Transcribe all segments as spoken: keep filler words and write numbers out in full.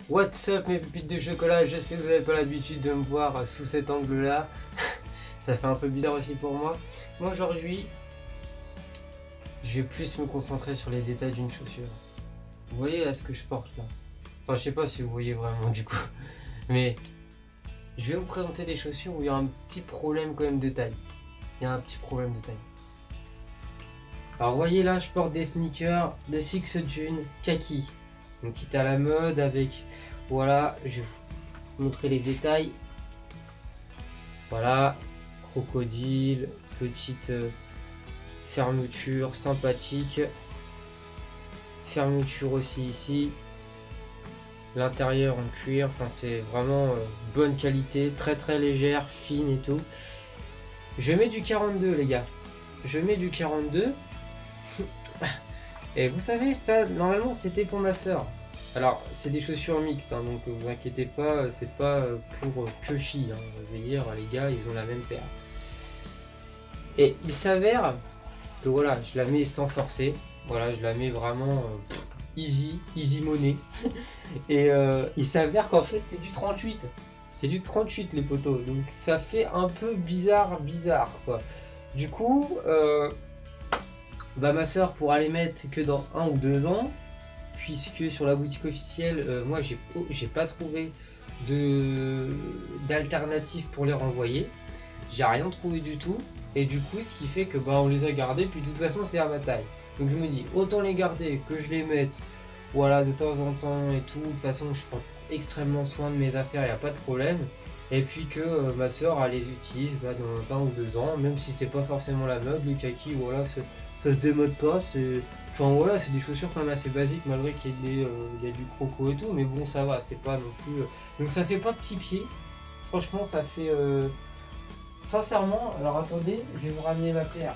What's up mes pépites de chocolat, je sais que vous n'avez pas l'habitude de me voir sous cet angle là. Ça fait un peu bizarre aussi pour moi. Moi aujourd'hui, je vais plus me concentrer sur les détails d'une chaussure. Vous voyez là ce que je porte là? Enfin je sais pas si vous voyez vraiment du coup. Mais je vais vous présenter des chaussures où il y a un petit problème quand même de taille. Il y a un petit problème de taille. Alors vous voyez là, je porte des sneakers de Six June kaki. Donc qui est à la mode avec, voilà, je vais vous montrer les détails. Voilà, crocodile, petite euh, fermeture sympathique. Fermeture aussi ici. L'intérieur en cuir, enfin c'est vraiment euh, bonne qualité, très très légère, fine et tout. Je mets du quarante-deux les gars. Je mets du quarante-deux. Et vous savez, ça, normalement, c'était pour ma soeur. Alors, c'est des chaussures mixtes, hein, donc vous inquiétez pas, c'est pas pour que filles. Hein, je veux dire, les gars, ils ont la même paire. Et il s'avère que voilà, je la mets sans forcer. Voilà, je la mets vraiment euh, easy, easy money. Et euh, il s'avère qu'en fait, c'est du trente-huit. C'est du trente-huit, les poteaux. Donc, ça fait un peu bizarre, bizarre, quoi. Du coup, euh, bah ma soeur pourra les mettre que dans un ou deux ans, puisque sur la boutique officielle, euh, moi j'ai oh, j'ai pas trouvé de d'alternative pour les renvoyer. J'ai rien trouvé du tout, et du coup ce qui fait que bah on les a gardés, puis de toute façon c'est à ma taille. Donc je me dis autant les garder que je les mette, voilà, de temps en temps et tout. De toute façon je prends extrêmement soin de mes affaires, il n'y a pas de problème. Et puis que euh, ma soeur elle les utilise bah, dans un ou deux ans, même si c'est pas forcément la mode, le kaki, voilà, ça se démode pas, c'est... Enfin voilà, c'est des chaussures quand même assez basiques malgré qu'il y ait, des, euh, il y a du croco et tout, mais bon ça va, c'est pas non plus... Euh... Donc ça fait pas petit pied, franchement ça fait... Euh... Sincèrement, alors attendez, je vais vous ramener ma paire.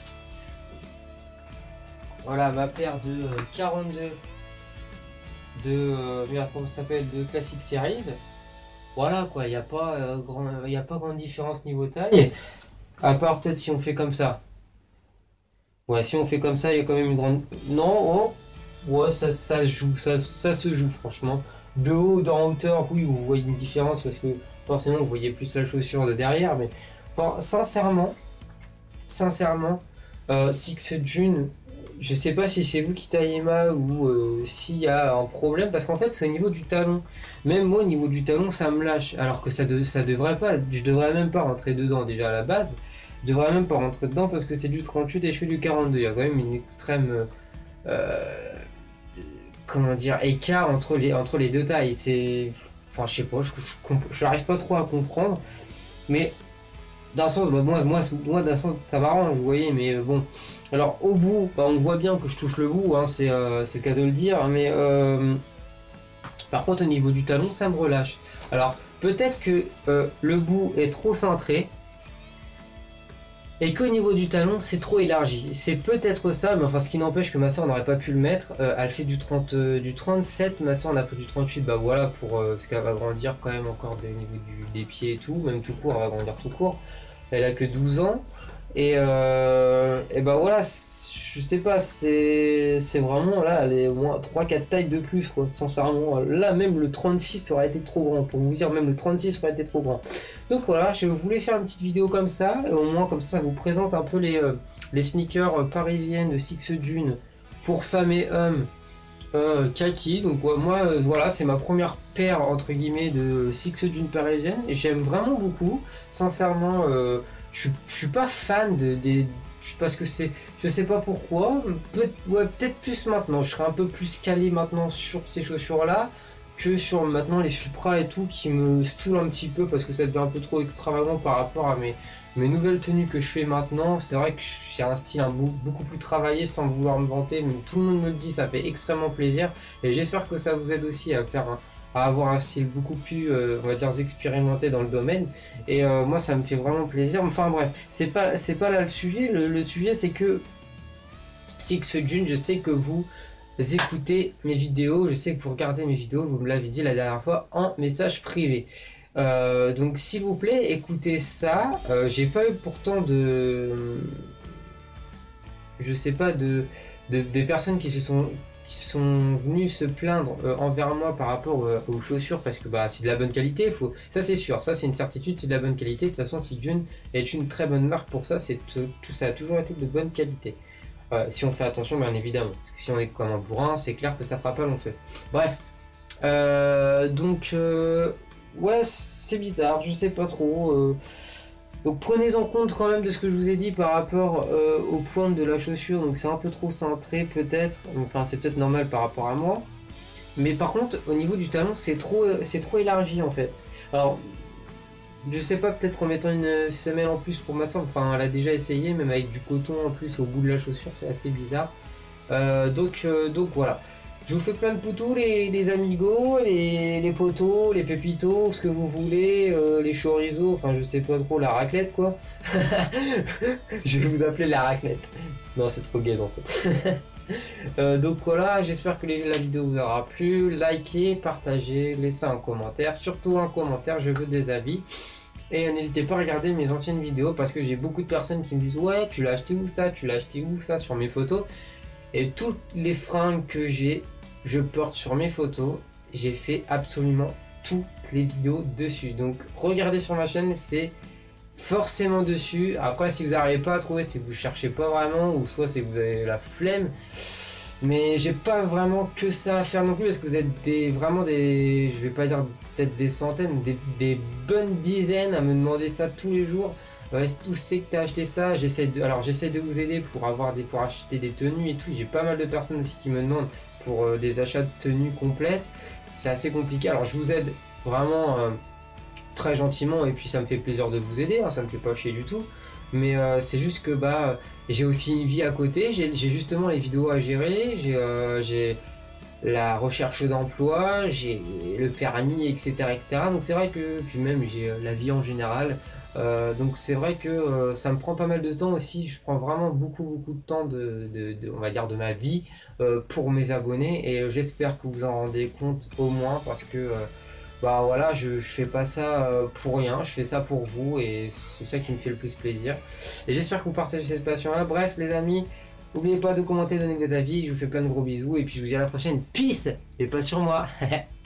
Voilà, ma paire de euh, quarante-deux de... Euh, merde, comment ça s'appelle, de Classic Series. Voilà quoi, il n'y a, euh, grand... a pas grande différence niveau taille, à part peut-être si on fait comme ça. Ouais, si on fait comme ça, il y a quand même une grande... Non, oh, ouais, ça, ça se joue, ça, ça se joue franchement. De haut, en hauteur, oui, vous voyez une différence parce que forcément, vous voyez plus la chaussure de derrière. Mais enfin, sincèrement, sincèrement, euh, Six June, je sais pas si c'est vous qui taillez mal ou euh, s'il y a un problème. Parce qu'en fait, c'est au niveau du talon. Même moi, au niveau du talon, ça me lâche. Alors que ça, de, ça devrait pas. Je devrais même pas rentrer dedans déjà à la base. Je devrais même pas rentrer dedans parce que c'est du trente-huit et je fais du quarante-deux. Il y a quand même une extrême euh, comment dire, écart entre les, entre les deux tailles. C'est, enfin je sais pas, je, je, je n'arrive pas trop à comprendre. Mais d'un sens, bah, moi, moi, moi d'un sens ça m'arrange, vous voyez. Mais euh, bon, alors au bout, bah, on voit bien que je touche le bout, hein, c'est euh, le cas de le dire. Mais euh, par contre au niveau du talon, ça me relâche. Alors peut-être que euh, le bout est trop cintré. Et qu'au niveau du talon, c'est trop élargi. C'est peut-être ça, mais enfin, ce qui n'empêche que ma soeur n'aurait pas pu le mettre. Euh, elle fait du, trente, euh, du trente-sept, ma soeur en a pris du trente-huit, bah voilà, pour euh, ce qu'elle va grandir quand même encore au niveau du, des pieds et tout, même tout court, elle va grandir tout court. Elle a que douze ans. Et, euh, et bah voilà, je sais pas, c'est vraiment là, elle est au moins trois quatre tailles de plus, quoi, sincèrement. Là, même le trente-six aurait été trop grand, pour vous dire, même le trente-six aurait été trop grand. Donc voilà, je voulais faire une petite vidéo comme ça, et au moins comme ça, ça vous présente un peu les, euh, les sneakers parisiennes de Six June pour femmes et hommes euh, kaki. Donc ouais, moi, euh, voilà, c'est ma première paire, entre guillemets, de Six June parisienne, et j'aime vraiment beaucoup, sincèrement. Euh, Je, je suis pas fan de, des... Parce que c'est... Je sais pas pourquoi. Peut, ouais, peut-être plus maintenant. Je serais un peu plus calé maintenant sur ces chaussures-là que sur maintenant les Supra et tout qui me saoulent un petit peu parce que ça devient un peu trop extravagant par rapport à mes, mes nouvelles tenues que je fais maintenant. C'est vrai que j'ai un style un beaucoup, beaucoup plus travaillé sans vouloir me vanter. Mais tout le monde me le dit, ça fait extrêmement plaisir. Et j'espère que ça vous aide aussi à faire un... à avoir un style beaucoup plus, euh, on va dire, expérimenté dans le domaine. Et euh, moi, ça me fait vraiment plaisir. Enfin bref, c'est pas, c'est pas là le sujet. Le, le sujet, c'est que Six June, je sais que vous écoutez mes vidéos, je sais que vous regardez mes vidéos, vous me l'avez dit la dernière fois en message privé. Euh, donc s'il vous plaît, écoutez ça. Euh, j'ai pas eu pourtant de... Je sais pas, de, de des personnes qui se sont qui sont venus se plaindre euh, envers moi par rapport euh, aux chaussures parce que bah c'est de la bonne qualité, faut... ça c'est sûr, ça c'est une certitude, c'est de la bonne qualité. De toute façon, Sigjun est une très bonne marque pour ça, c'est tout, ça a toujours été de bonne qualité. Euh, si on fait attention, bien évidemment, parce que si on est comme un bourrin, c'est clair que ça fera pas long feu. Bref, euh, donc euh, ouais, c'est bizarre, je sais pas trop. Euh... Donc prenez en compte quand même de ce que je vous ai dit par rapport euh, aux pointes de la chaussure, donc c'est un peu trop cintré peut-être, enfin c'est peut-être normal par rapport à moi, mais par contre au niveau du talon c'est trop, c'est trop élargi en fait. Alors je sais pas, peut-être en mettant une semelle en plus pour ma soeur, enfin elle a déjà essayé, même avec du coton en plus au bout de la chaussure, c'est assez bizarre. Euh, donc, euh, donc voilà. Je vous fais plein de poutous, les, les amigos, les, les potos, les pépitos, ce que vous voulez, euh, les chorizo, enfin je sais pas trop, la raclette quoi. Je vais vous appeler la raclette. Non, c'est trop gaze en fait. euh, donc voilà, j'espère que les, la vidéo vous aura plu. Likez, partagez, laissez un commentaire, surtout un commentaire, je veux des avis. Et n'hésitez pas à regarder mes anciennes vidéos parce que j'ai beaucoup de personnes qui me disent ouais, tu l'as acheté où ça, tu l'as acheté où ça sur mes photos. Et toutes les fringues que j'ai, je porte sur mes photos, j'ai fait absolument toutes les vidéos dessus. Donc regardez sur ma chaîne, c'est forcément dessus. Après si vous n'arrivez pas à trouver, c'est que vous cherchez pas vraiment, ou soit c'est que vous avez la flemme. Mais j'ai pas vraiment que ça à faire non plus, parce que vous êtes des, vraiment des, je vais pas dire peut-être des centaines, des, des bonnes dizaines à me demander ça tous les jours. Ouais, tout c'est que t'as acheté ça, j'essaie de, alors j'essaie de vous aider pour avoir des, pour acheter des tenues et tout. J'ai pas mal de personnes aussi qui me demandent pour euh, des achats de tenues complètes. C'est assez compliqué. Alors je vous aide vraiment euh, très gentiment et puis ça me fait plaisir de vous aider. Hein, ça me fait pas chier du tout. Mais euh, c'est juste que bah j'ai aussi une vie à côté. J'ai justement les vidéos à gérer. J'ai euh, j'ai la recherche d'emploi, j'ai le permis, et cetera, et cetera. Donc c'est vrai que puis même j'ai la vie en général. Euh, donc c'est vrai que euh, ça me prend pas mal de temps aussi, je prends vraiment beaucoup beaucoup de temps de, de, de on va dire de ma vie euh, pour mes abonnés et euh, j'espère que vous en rendez compte au moins parce que euh, bah voilà je, je fais pas ça euh, pour rien, je fais ça pour vous et c'est ça qui me fait le plus plaisir et j'espère que vous partagez cette passion là. Bref les amis, n'oubliez pas de commenter, donner vos avis, je vous fais plein de gros bisous et puis je vous dis à la prochaine, peace et pas sur moi.